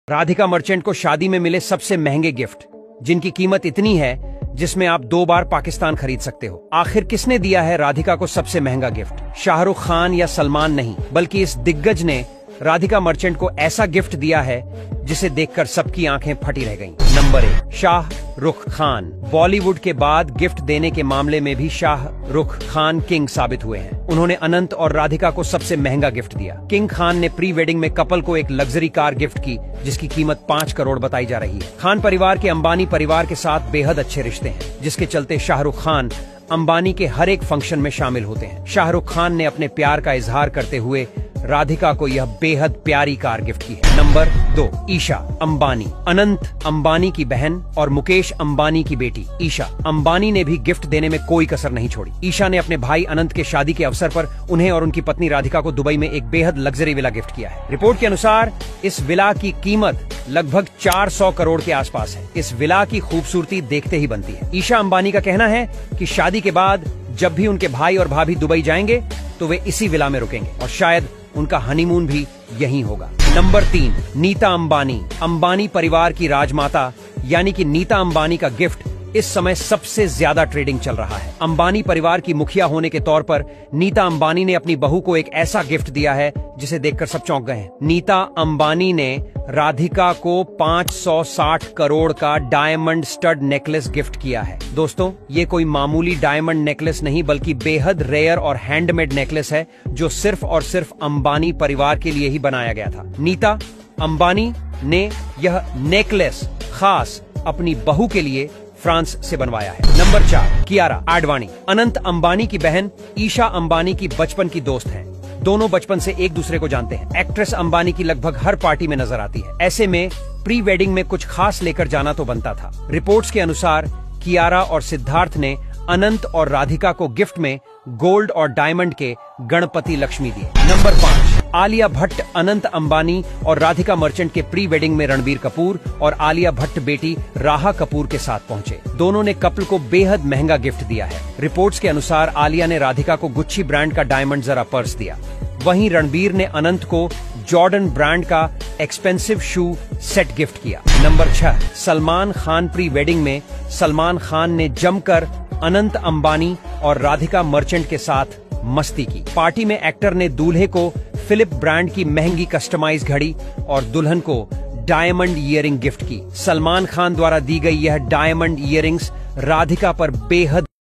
राधिका मर्चेंट को शादी में मिले सबसे महंगे गिफ्ट, जिनकी कीमत इतनी है जिसमें आप 2 बार पाकिस्तान खरीद सकते हो। आखिर किसने दिया है राधिका को सबसे महंगा गिफ्ट? शाहरुख खान या सलमान नहीं, बल्कि इस दिग्गज ने राधिका मर्चेंट को ऐसा गिफ्ट दिया है जिसे देखकर सबकी आंखें फटी रह गईं। नंबर 1, शाहरुख खान। बॉलीवुड के बाद गिफ्ट देने के मामले में भी शाहरुख खान किंग साबित हुए हैं। उन्होंने अनंत और राधिका को सबसे महंगा गिफ्ट दिया। किंग खान ने प्री वेडिंग में कपल को एक लग्जरी कार गिफ्ट की, जिसकी कीमत 5 करोड़ बताई जा रही है। खान परिवार के अंबानी परिवार के साथ बेहद अच्छे रिश्ते हैं, जिसके चलते शाहरुख खान अंबानी के हर एक फंक्शन में शामिल होते हैं। शाहरुख खान ने अपने प्यार का इजहार करते हुए राधिका को यह बेहद प्यारी कार गिफ्ट की है। नंबर 2, ईशा अंबानी। अनंत अंबानी की बहन और मुकेश अंबानी की बेटी ईशा अंबानी ने भी गिफ्ट देने में कोई कसर नहीं छोड़ी। ईशा ने अपने भाई अनंत के शादी के अवसर पर उन्हें और उनकी पत्नी राधिका को दुबई में एक बेहद लग्जरी विला गिफ्ट किया है। रिपोर्ट के अनुसार इस विला की कीमत लगभग 400 करोड़ के आसपास है। इस विला की खूबसूरती देखते ही बनती है। ईशा अंबानी का कहना है कि शादी के बाद जब भी उनके भाई और भाभी दुबई जाएंगे तो वे इसी विला में रुकेंगे और शायद उनका हनीमून भी यहीं होगा। नंबर 3, नीता अंबानी। अंबानी परिवार की राजमाता यानी कि नीता अंबानी का गिफ्ट इस समय सबसे ज्यादा ट्रेडिंग चल रहा है। अंबानी परिवार की मुखिया होने के तौर पर नीता अंबानी ने अपनी बहू को एक ऐसा गिफ्ट दिया है जिसे देखकर सब चौंक गए हैं। नीता अंबानी ने राधिका को 560 करोड़ का डायमंड स्टड नेकलेस गिफ्ट किया है। दोस्तों, ये कोई मामूली डायमंड नेकलेस नहीं, बल्कि बेहद रेयर और हैंडमेड नेकलेस है, जो सिर्फ और सिर्फ अंबानी परिवार के लिए ही बनाया गया था। नीता अंबानी ने यह नेकलेस खास अपनी बहू के लिए फ्रांस से बनवाया है। नंबर 4, कियारा आडवाणी। अनंत अंबानी की बहन ईशा अंबानी की बचपन की दोस्त है। दोनों बचपन से एक दूसरे को जानते हैं। एक्ट्रेस अंबानी की लगभग हर पार्टी में नजर आती है। ऐसे में प्री वेडिंग में कुछ खास लेकर जाना तो बनता था। रिपोर्ट्स के अनुसार कियारा और सिद्धार्थ ने अनंत और राधिका को गिफ्ट में गोल्ड और डायमंड के गणपति लक्ष्मी दिए। नंबर 5, आलिया भट्ट। अनंत अंबानी और राधिका मर्चेंट के प्री वेडिंग में रणबीर कपूर और आलिया भट्ट बेटी राहा कपूर के साथ पहुंचे। दोनों ने कपल को बेहद महंगा गिफ्ट दिया है। रिपोर्ट्स के अनुसार आलिया ने राधिका को गुच्ची ब्रांड का डायमंड जरा पर्स दिया। वहीं रणबीर ने अनंत को जॉर्डन ब्रांड का एक्सपेंसिव शू सेट गिफ्ट किया। Number 6, Salman Khan. Pre wedding में सलमान खान ने जमकर अनंत अंबानी और राधिका मर्चेंट के साथ मस्ती की। पार्टी में एक्टर ने दूल्हे को फिलिप ब्रांड की महंगी कस्टमाइज घड़ी और दुल्हन को डायमंड ईयरिंग गिफ्ट की। सलमान खान द्वारा दी गई यह डायमंड ईयरिंग्स राधिका पर बेहद